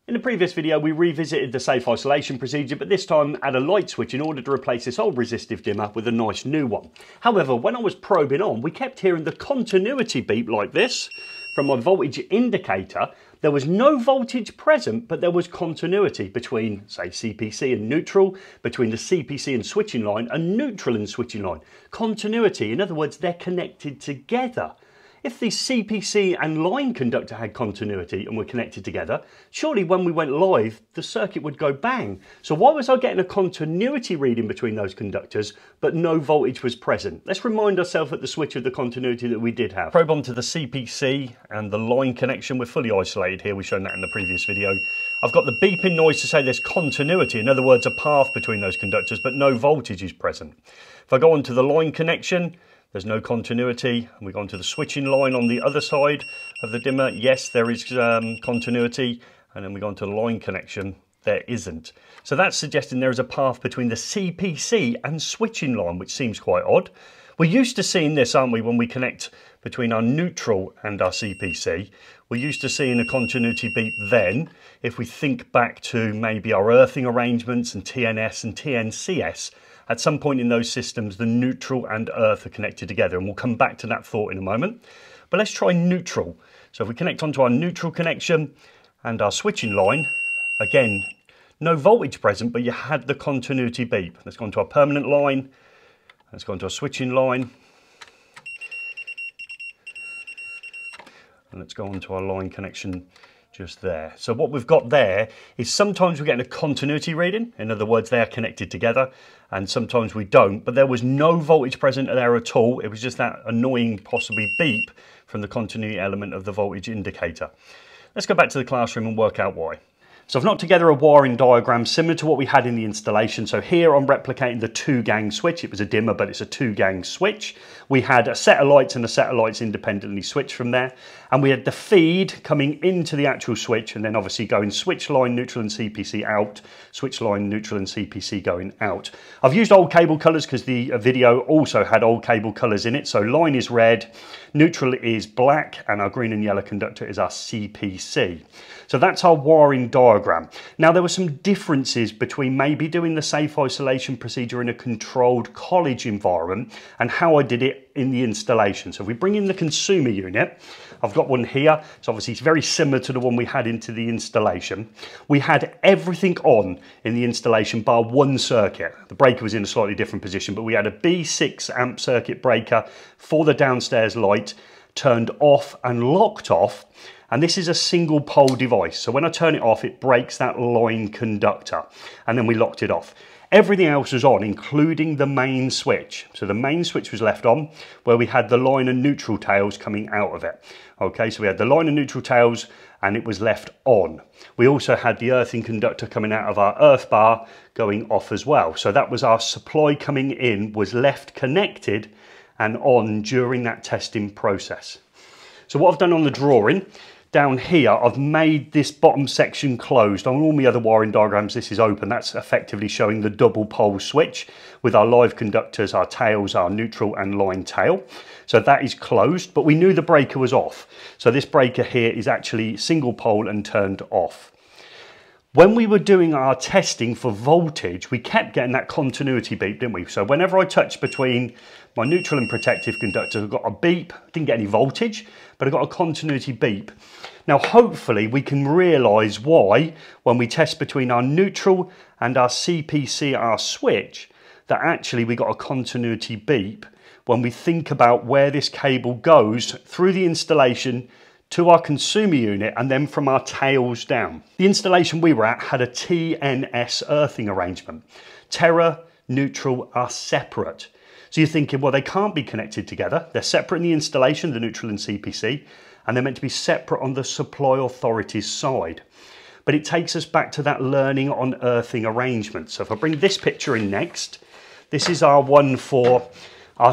In the previous video we revisited the safe isolation procedure, but this time add a light switch in order to replace this old resistive dimmer with a nice new one. However, when I was probing on, we kept hearing the continuity beep like this from my voltage indicator. There was no voltage present, but there was continuity between, say, CPC and neutral, between the CPC and switching line and neutral and switching line. Continuity, in other words, they're connected together. If the CPC and line conductor had continuity and were connected together, surely when we went live, the circuit would go bang. So why was I getting a continuity reading between those conductors, but no voltage was present? Let's remind ourselves at the switch of the continuity that we did have. Probe onto the CPC and the line connection. We're fully isolated here. We've shown that in the previous video. I've got the beeping noise to say there's continuity. In other words, a path between those conductors, but no voltage is present. If I go onto the line connection, there's no continuity, and we go onto the switching line on the other side of the dimmer. Yes, there is continuity, and then we go onto the line connection. There isn't. So that's suggesting there is a path between the CPC and switching line, which seems quite odd. We're used to seeing this, aren't we, when we connect between our neutral and our CPC. We're used to seeing a continuity beep then. If we think back to maybe our earthing arrangements and TNS and TNCS, at some point in those systems, the neutral and earth are connected together, and we'll come back to that thought in a moment. But let's try neutral. So if we connect onto our neutral connection and our switching line, again, no voltage present, but you had the continuity beep. Let's go onto our permanent line. Let's go onto our switching line. And let's go onto our line connection just there. So what we've got there is sometimes we're getting a continuity reading. In other words, they are connected together, and sometimes we don't. But there was no voltage present there at all. It was just that annoying, possibly beep from the continuity element of the voltage indicator. Let's go back to the classroom and work out why. So I've knocked together a wiring diagram similar to what we had in the installation. So here I'm replicating the 2-gang switch. It was a dimmer, but it's a 2-gang switch. We had a set of lights and a set of lights independently switched from there. And we had the feed coming into the actual switch, and then obviously going switch line, neutral and CPC out, switch line, neutral and CPC going out. I've used old cable colours because the video also had old cable colours in it. So line is red, neutral is black, and our green and yellow conductor is our CPC. So that's our wiring diagram. Now there were some differences between maybe doing the safe isolation procedure in a controlled college environment and how I did it in the installation. So if we bring in the consumer unit, I've got one here. So obviously it's very similar to the one we had into the installation. We had everything on in the installation bar one circuit. The breaker was in a slightly different position, but we had a B6 amp circuit breaker for the downstairs light, turned off and locked off. And this is a single pole device. So when I turn it off, it breaks that line conductor, and then we locked it off. Everything else was on, including the main switch. So the main switch was left on, where we had the line and neutral tails coming out of it. Okay, so we had the line and neutral tails, and it was left on. We also had the earthing conductor coming out of our earth bar going off as well. So that was our supply coming in, was left connected and on during that testing process. So what I've done on the drawing, down here, I've made this bottom section closed. On all my other wiring diagrams, this is open. That's effectively showing the double pole switch with our live conductors, our tails, our neutral and line tail. So that is closed, but we knew the breaker was off. So this breaker here is actually single pole and turned off. When we were doing our testing for voltage, we kept getting that continuity beep, didn't we? So whenever I touched between my neutral and protective conductors, I got a beep. Didn't get any voltage, but I got a continuity beep. Now, hopefully we can realise why, when we test between our neutral and our CPC, our switch, that actually we got a continuity beep when we think about where this cable goes through the installation to our consumer unit and then from our tails down. The installation we were at had a TNS earthing arrangement. Terra, neutral are separate. So you're thinking, well, they can't be connected together. They're separate in the installation, the neutral and CPC, and they're meant to be separate on the supply authority's side. But it takes us back to that learning on earthing arrangements. So if I bring this picture in next, this is our one for our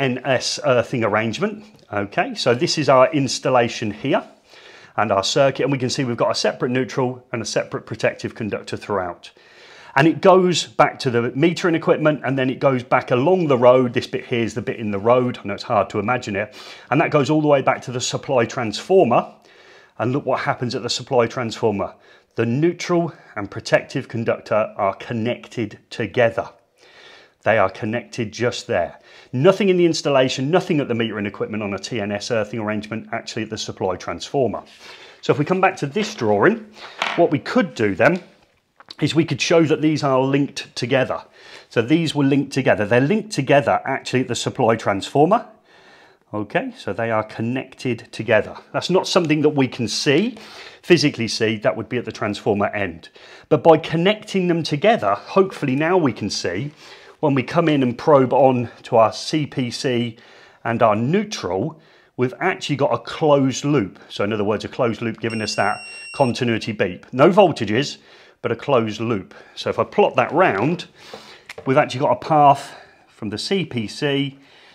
TNS earthing arrangement. Okay, so this is our installation here and our circuit, and we can see we've got a separate neutral and a separate protective conductor throughout. And it goes back to the metering equipment, and then it goes back along the road. This bit here is the bit in the road. I know it's hard to imagine it. And that goes all the way back to the supply transformer. And look what happens at the supply transformer. The neutral and protective conductor are connected together. They are connected just there. Nothing in the installation, nothing at the metering equipment on a TNS earthing arrangement, actually at the supply transformer. So if we come back to this drawing, what we could do then is we could show that these are linked together. So these were linked together. They're linked together actually at the supply transformer. Okay, so they are connected together. That's not something that we can see, physically see, that would be at the transformer end. But by connecting them together, hopefully now we can see, when we come in and probe on to our CPC and our neutral, we've actually got a closed loop. So in other words, a closed loop giving us that continuity beep. No voltages, but a closed loop. So if I plot that round, we've actually got a path from the CPC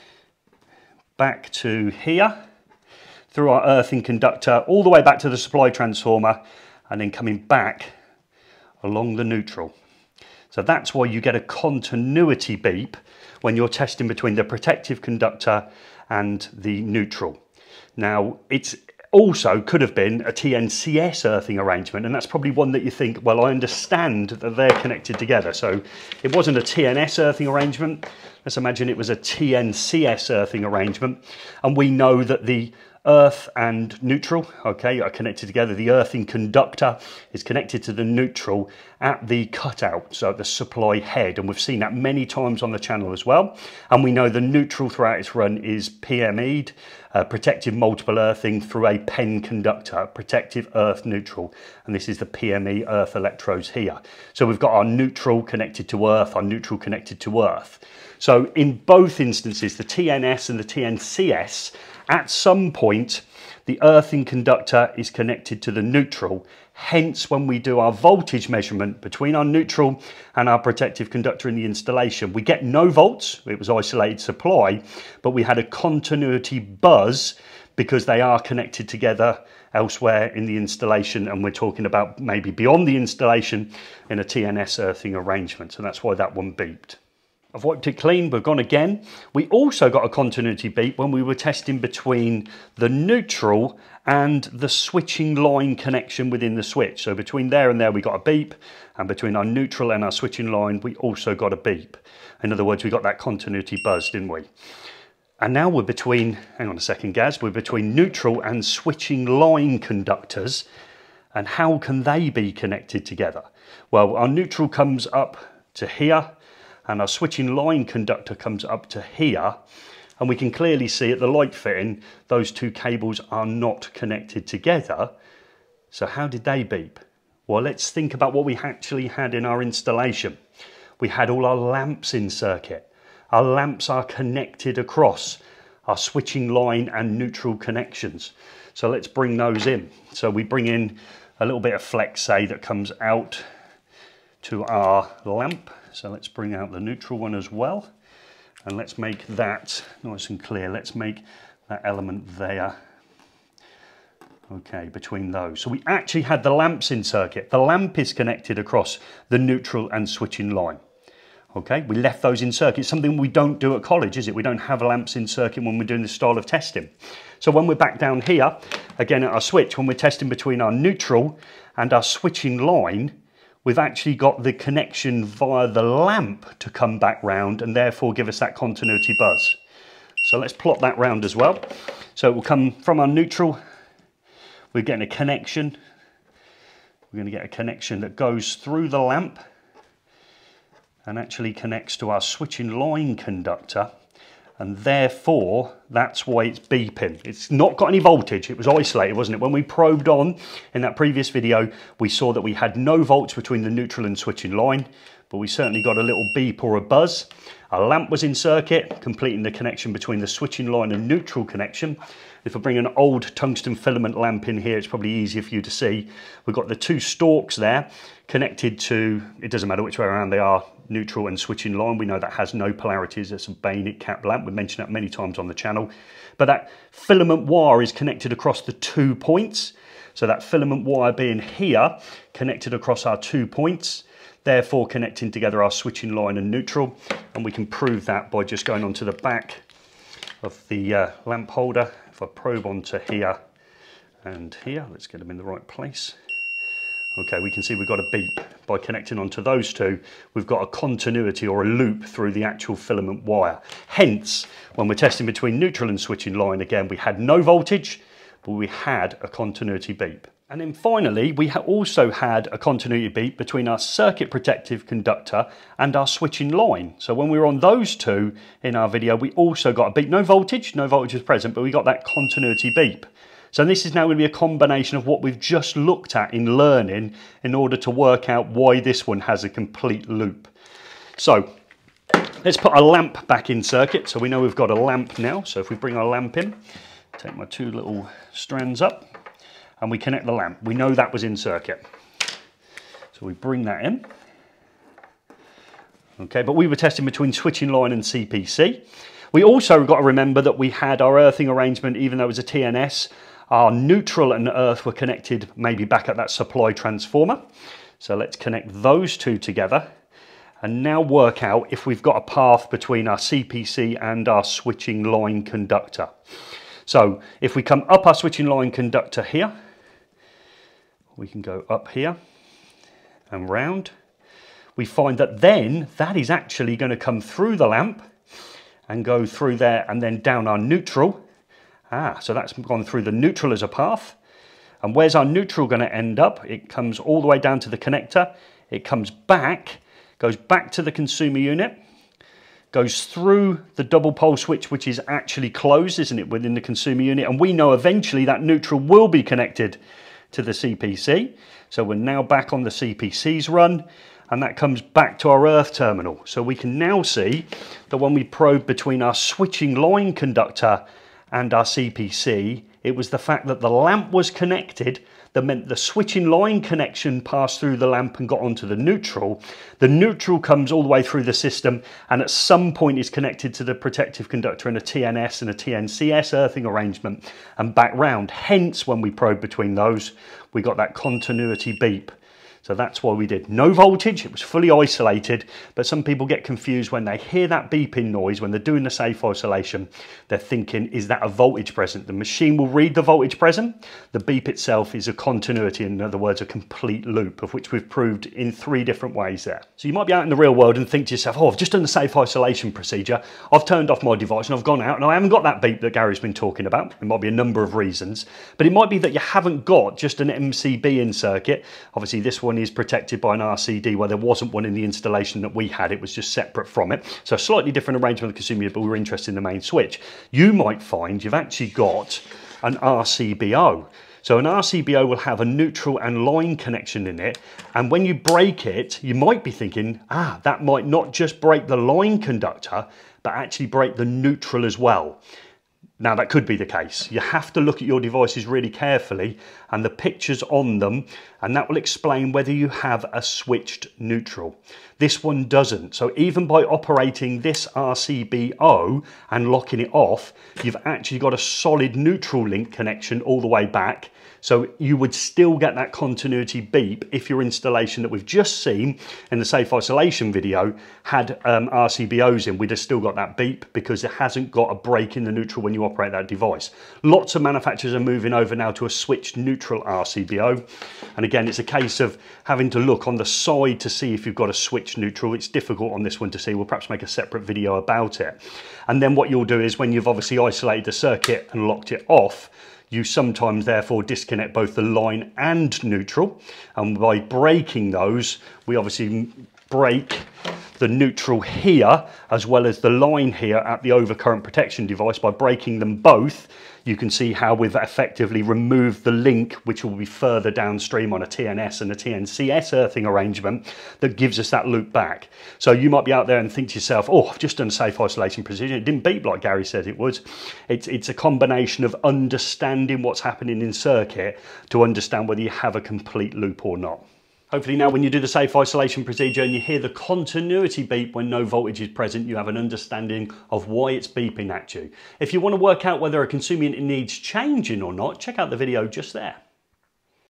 back to here, through our earthing conductor, all the way back to the supply transformer, and then coming back along the neutral. So that's why you get a continuity beep when you're testing between the protective conductor and the neutral. Now, it's also could have been a TNCS earthing arrangement, and that's probably one that you think, well, I understand that they're connected together. So it wasn't a TNS earthing arrangement. Let's imagine it was a TNCS earthing arrangement, and we know that the earth and neutral, okay, are connected together. The earthing conductor is connected to the neutral at the cutout, so at the supply head, and we've seen that many times on the channel as well. And we know the neutral throughout its run is PME'd, protective multiple earthing through a PEN conductor, protective earth neutral, and this is the PME earth electrodes here. So we've got our neutral connected to earth, our neutral connected to earth. So in both instances, the TNS and the TNCS, at some point, the earthing conductor is connected to the neutral. Hence, when we do our voltage measurement between our neutral and our protective conductor in the installation, we get no volts. It was isolated supply, but we had a continuity buzz because they are connected together elsewhere in the installation, and we're talking about maybe beyond the installation in a TNS earthing arrangement. So that's why that one beeped. I've wiped it clean, we've gone again. We also got a continuity beep when we were testing between the neutral and the switching line connection within the switch. So between there and there we got a beep, and between our neutral and our switching line we also got a beep. In other words, we got that continuity buzz, didn't we? And now we're between, hang on a second Gaz, we're between neutral and switching line conductors, and how can they be connected together? Well, our neutral comes up to here, and our switching line conductor comes up to here, and we can clearly see at the light fitting those two cables are not connected together. So how did they beep? Well, let's think about what we actually had in our installation. We had all our lamps in circuit. Our lamps are connected across our switching line and neutral connections. So let's bring those in. So we bring in a little bit of flex, say, that comes out to our lamp. So let's bring out the neutral one as well, and let's make that nice and clear. Let's make that element there. Okay, between those. So we actually had the lamps in circuit. The lamp is connected across the neutral and switching line. Okay, we left those in circuit. Something we don't do at college, is it? We don't have lamps in circuit when we're doing this style of testing. So when we're back down here, again at our switch, when we're testing between our neutral and our switching line, we've actually got the connection via the lamp to come back round and therefore give us that continuity buzz. So let's plot that round as well. So it will come from our neutral. We're getting a connection. We're going to get a connection that goes through the lamp and actually connects to our switching line conductor. And therefore, that's why it's beeping. It's not got any voltage. It was isolated, wasn't it? When we probed on in that previous video, we saw that we had no volts between the neutral and switching line, but we certainly got a little beep or a buzz. Our lamp was in circuit, completing the connection between the switching line and neutral connection. If I bring an old tungsten filament lamp in here, it's probably easier for you to see. We've got the two stalks there connected to, it doesn't matter which way around they are, neutral and switching line. We know that has no polarities. It's a bayonet cap lamp. We've mentioned that many times on the channel. But that filament wire is connected across the 2 points. So that filament wire being here, connected across our 2 points, therefore connecting together our switching line and neutral. And we can prove that by just going onto the back of the lamp holder. If I probe onto here and here, let's get them in the right place. Okay, we can see we've got a beep. By connecting onto those two, we've got a continuity or a loop through the actual filament wire. Hence, when we're testing between neutral and switching line, again, we had no voltage, but we had a continuity beep. And then finally, we also had a continuity beep between our circuit protective conductor and our switching line. So when we were on those two in our video, we also got a beep. No voltage was present, but we got that continuity beep. So this is now going to be a combination of what we've just looked at in learning in order to work out why this one has a complete loop. So let's put our lamp back in circuit. So we know we've got a lamp now. So if we bring our lamp in, take my two little strands up and we connect the lamp. We know that was in circuit. So we bring that in. Okay, but we were testing between switching line and CPC. We also got to remember that we had our earthing arrangement, even though it was a TNS, our neutral and earth were connected maybe back at that supply transformer. So let's connect those two together and now work out if we've got a path between our CPC and our switching line conductor. So if we come up our switching line conductor here, we can go up here and round. We find that then that is actually going to come through the lamp and go through there and then down our neutral. So that's gone through the neutral as a path. And where's our neutral going to end up? It comes all the way down to the connector. It comes back, goes back to the consumer unit, goes through the double pole switch, which is actually closed, isn't it, within the consumer unit. And we know eventually that neutral will be connected to the CPC. So we're now back on the CPC's run, and that comes back to our earth terminal. So we can now see that when we probe between our switching line conductor and our CPC, it was the fact that the lamp was connected that meant the switching line connection passed through the lamp and got onto the neutral. The neutral comes all the way through the system and at some point is connected to the protective conductor in a TNS and a TNCS earthing arrangement and back round. Hence, when we probe between those, we got that continuity beep. So that's why we did no voltage, it was fully isolated, but some people get confused when they hear that beeping noise, when they're doing the safe isolation, they're thinking, is that a voltage present? The machine will read the voltage present. The beep itself is a continuity, in other words, a complete loop, of which we've proved in 3 different ways there. So you might be out in the real world and think to yourself, oh, I've just done the safe isolation procedure, I've turned off my device and I've gone out and I haven't got that beep that Gary's been talking about. There might be a number of reasons, but it might be that you haven't got just an MCB in circuit. Obviously this one is protected by an RCD where there wasn't one in the installation that we had. It was just separate from it. So a slightly different arrangement of the consumer, but we were interested in the main switch. You might find you've actually got an RCBO. So an RCBO will have a neutral and line connection in it. And when you break it, you might be thinking, that might not just break the line conductor, but actually break the neutral as well. Now that could be the case. You have to look at your devices really carefully and the pictures on them, and that will explain whether you have a switched neutral. This one doesn't. So even by operating this RCBO and locking it off, you've actually got a solid neutral link connection all the way back. So you would still get that continuity beep if your installation that we've just seen in the safe isolation video had RCBOs in. We'd have still got that beep because it hasn't got a break in the neutral when you operate that device. Lots of manufacturers are moving over now to a switched neutral RCBO. And again, it's a case of having to look on the side to see if you've got a switched neutral. It's difficult on this one to see. We'll perhaps make a separate video about it. And then what you'll do is when you've obviously isolated the circuit and locked it off, you sometimes therefore disconnect both the line and neutral, and by breaking those we obviously break the neutral here as well as the line here at the overcurrent protection device. By breaking them both, you can see how we've effectively removed the link, which will be further downstream on a TNS and a TNCS earthing arrangement that gives us that loop back. So you might be out there and think to yourself, oh, I've just done a safe isolation procedure. It didn't beep like Gary said it would. It's a combination of understanding what's happening in circuit to understand whether you have a complete loop or not. Hopefully now when you do the safe isolation procedure and you hear the continuity beep when no voltage is present, you have an understanding of why it's beeping at you. If you want to work out whether a consumer unit needs changing or not, check out the video just there.